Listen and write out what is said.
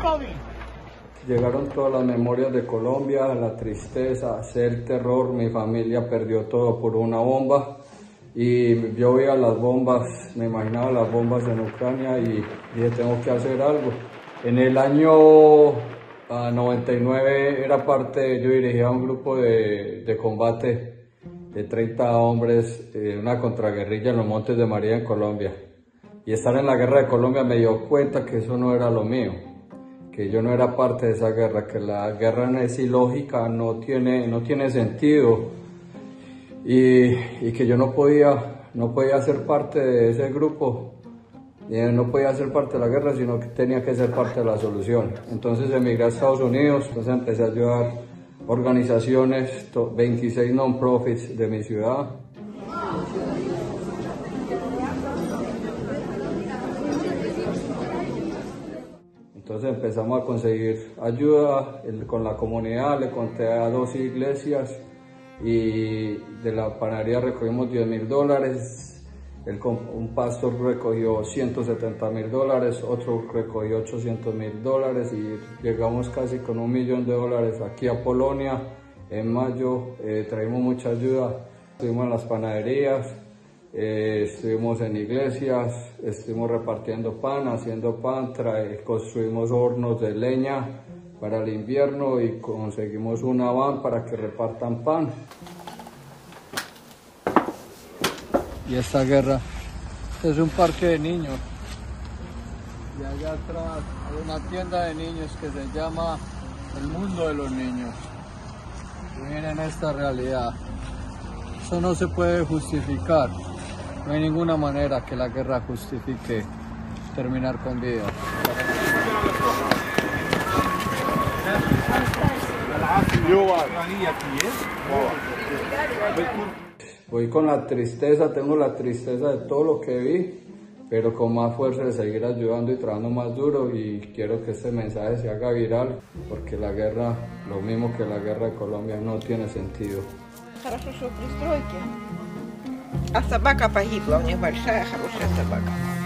Llegaron todas las memorias de Colombia, la tristeza, el terror. Mi familia perdió todo por una bomba y yo veía las bombas, me imaginaba las bombas en Ucrania y dije, tengo que hacer algo. En el año 99 yo dirigía un grupo de combate de 30 hombres, una contraguerrilla en los Montes de María en Colombia. Y estar en la guerra de Colombia me dio cuenta que eso no era lo mío, que yo no era parte de esa guerra, que la guerra es ilógica, no tiene sentido y que yo no podía ser parte de ese grupo, no podía ser parte de la guerra, sino que tenía que ser parte de la solución. Entonces emigré a Estados Unidos, entonces empecé a ayudar organizaciones, 26 non-profits de mi ciudad. Entonces empezamos a conseguir ayuda con la comunidad, le conté a 2 iglesias y de la panadería recogimos $10.000, un pastor recogió $170.000, otro recogió $800.000 y llegamos casi con $1 millón aquí a Polonia. En mayo traímos mucha ayuda, estuvimos en las panaderías, estuvimos en iglesias, estuvimos repartiendo pan, haciendo pan, construimos hornos de leña para el invierno y conseguimos una van para que repartan pan. Y esta guerra, este es un parque de niños y allá atrás hay una tienda de niños que se llama El Mundo de los Niños. Y miren esta realidad, eso no se puede justificar. No hay ninguna manera que la guerra justifique terminar con vida. Voy con la tristeza, tengo la tristeza de todo lo que vi, pero con más fuerza de seguir ayudando y trabajando más duro, y quiero que este mensaje se haga viral, porque la guerra, lo mismo que la guerra de Colombia, no tiene sentido. Хорошо, что пристройки. А собака погибла, у них большая хорошая собака.